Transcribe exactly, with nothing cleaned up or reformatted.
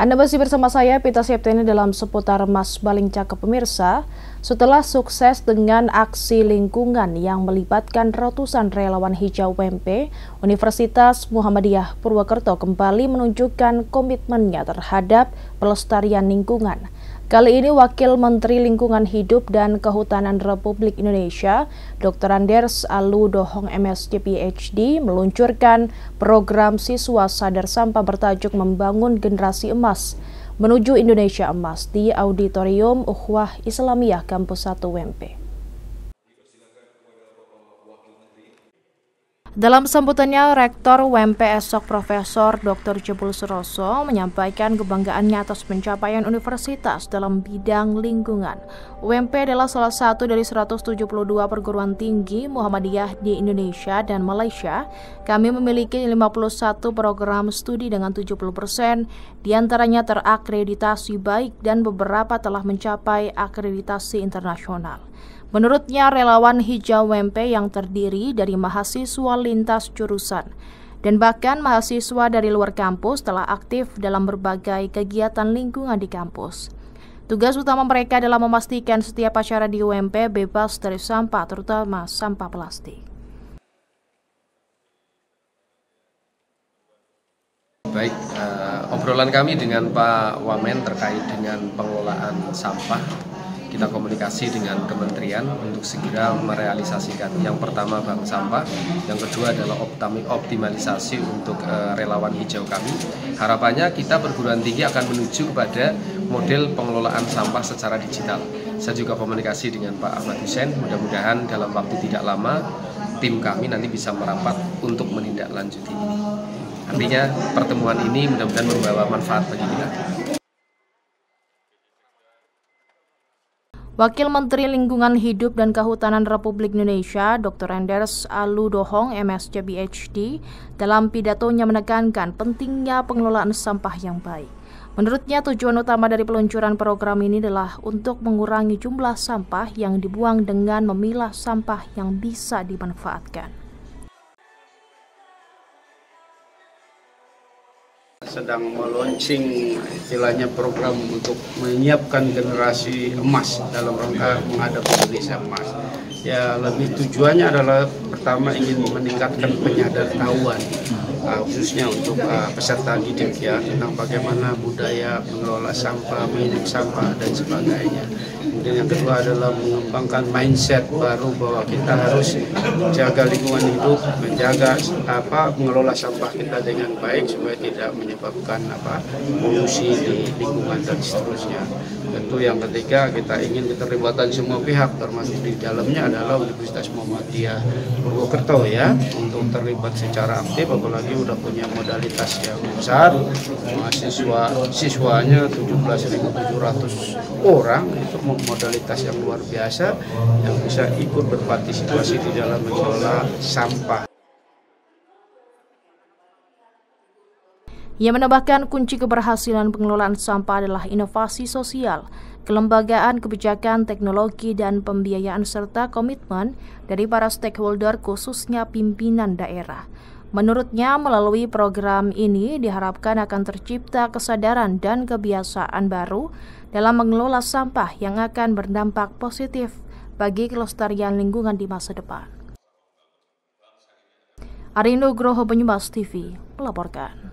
Anda masih bersama saya, Pita Septiani, dalam seputar Mas Baling Cakep pemirsa. Setelah sukses dengan aksi lingkungan yang melibatkan ratusan relawan hijau U M P, Universitas Muhammadiyah Purwokerto kembali menunjukkan komitmennya terhadap pelestarian lingkungan. Kali ini Wakil Menteri Lingkungan Hidup dan Kehutanan Republik Indonesia, Doktor Anders Alu Dohong M S C P H D, meluncurkan program siswa sadar sampah bertajuk Membangun Generasi Emas menuju Indonesia Emas di Auditorium Ukhuwah Islamiyah Kampus satu U M P. Dalam sambutannya, Rektor U M P Esok Profesor Doktor Jebul Suroso menyampaikan kebanggaannya atas pencapaian universitas dalam bidang lingkungan. U M P adalah salah satu dari seratus tujuh puluh dua perguruan tinggi Muhammadiyah di Indonesia dan Malaysia. Kami memiliki lima puluh satu program studi dengan tujuh puluh persen diantaranya terakreditasi baik dan beberapa telah mencapai akreditasi internasional. Menurutnya, relawan hijau U M P yang terdiri dari mahasiswa lintas jurusan dan bahkan mahasiswa dari luar kampus telah aktif dalam berbagai kegiatan lingkungan di kampus. Tugas utama mereka adalah memastikan setiap acara di U M P bebas dari sampah, terutama sampah plastik. Baik, uh, obrolan kami dengan Pak Wamen terkait dengan pengelolaan sampah. Kita komunikasi dengan kementerian untuk segera merealisasikan. Yang pertama bank sampah, yang kedua adalah optimalisasi untuk uh, relawan hijau kami. Harapannya kita perguruan tinggi akan menuju kepada model pengelolaan sampah secara digital. Saya juga komunikasi dengan Pak Ahmad Hussein, mudah-mudahan dalam waktu tidak lama tim kami nanti bisa merapat untuk menindaklanjuti ini. Artinya pertemuan ini mudah-mudahan membawa manfaat bagi kita. Wakil Menteri Lingkungan Hidup dan Kehutanan Republik Indonesia, Doktor Anders Alu Dohong M S C P H D, dalam pidatonya menekankan pentingnya pengelolaan sampah yang baik. Menurutnya, tujuan utama dari peluncuran program ini adalah untuk mengurangi jumlah sampah yang dibuang dengan memilah sampah yang bisa dimanfaatkan. Sedang meluncing istilahnya program untuk menyiapkan generasi emas dalam rangka menghadapi Indonesia Emas. Ya, lebih tujuannya adalah pertama ingin meningkatkan penyadaran uh, khususnya untuk uh, peserta didik ya tentang bagaimana budaya mengelola sampah, manajemen sampah dan sebagainya. Kemudian yang kedua adalah mengembangkan mindset baru bahwa kita harus menjaga lingkungan hidup, menjaga apa mengelola sampah kita dengan baik supaya tidak menyebabkan apa polusi di lingkungan dan seterusnya. Tentu yang ketiga kita ingin keterlibatan semua pihak termasuk di dalamnya adalah Universitas Muhammadiyah Purwokerto ya untuk terlibat secara aktif, apalagi udah punya modalitas yang besar, mahasiswa siswanya tujuh belas ribu tujuh ratus orang, itu modalitas yang luar biasa yang bisa ikut berpartisipasi di dalam mengelola sampah. Ia menambahkan kunci keberhasilan pengelolaan sampah adalah inovasi sosial, kelembagaan, kebijakan, teknologi, dan pembiayaan serta komitmen dari para stakeholder khususnya pimpinan daerah. Menurutnya, melalui program ini diharapkan akan tercipta kesadaran dan kebiasaan baru dalam mengelola sampah yang akan berdampak positif bagi kelestarian lingkungan di masa depan. Arindo Groho, Banyumas T V, melaporkan.